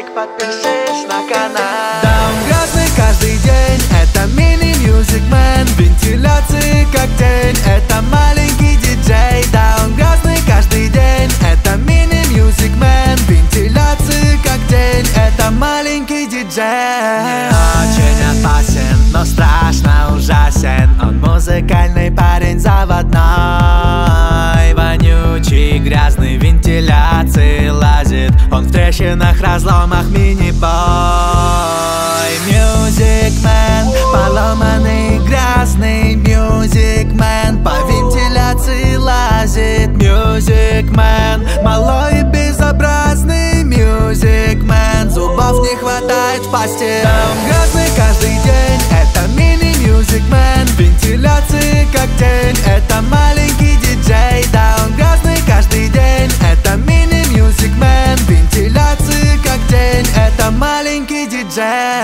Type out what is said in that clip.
лайк, подпишись на канал. Да, он грязный каждый день, это мини Мьюзик, вентиляции как тень, это маленький диджей. Да, он грязный каждый день, это мини Мьюзик, вентиляции как тень, это маленький диджей. Очень опасен, но страшно, ужасен. Он музыкальный парень, заводной. Вонючий, грязный, вентиляции лазит. Он в трещинах, разломах, мини-бой. Мьюзикмен, поломанный, грязный. Мьюзикмен, по вентиляции лазит. Мьюзикмен, малой и безобразный. Мьюзикмен, зубов не хватает в пасти. Да, он грязный каждый день, это мини Мьюзикмен, вентиляции как тень, это маленький диджей. Да, он грязный каждый день, это мини Мьюзикмен, вентиляции как тень, это маленький диджей.